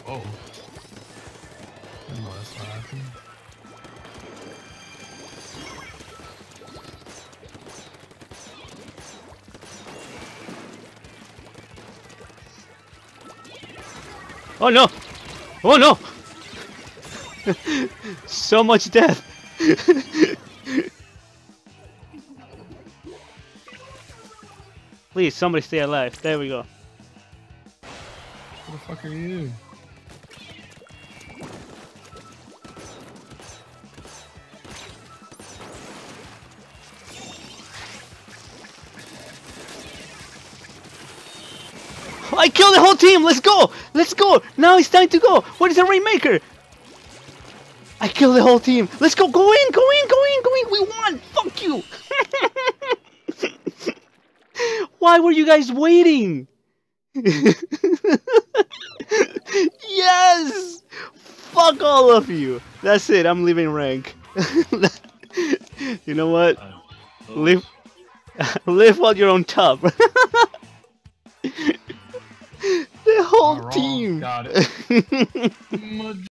Oh. No, that's not happening. Oh no! Oh no! So much death! Please, somebody stay alive. There we go. Who the fuck are you? I killed the whole team! Let's go! Let's go! Now it's time to go! What is a Rainmaker? I killed the whole team! Let's go! Go in! Go in! Go in! Go in! We won! Fuck you! Why were you guys waiting? Yes! Fuck all of you! That's it, I'm leaving rank. You know what? Live while you're on top. The whole Not wrong. team! Got it.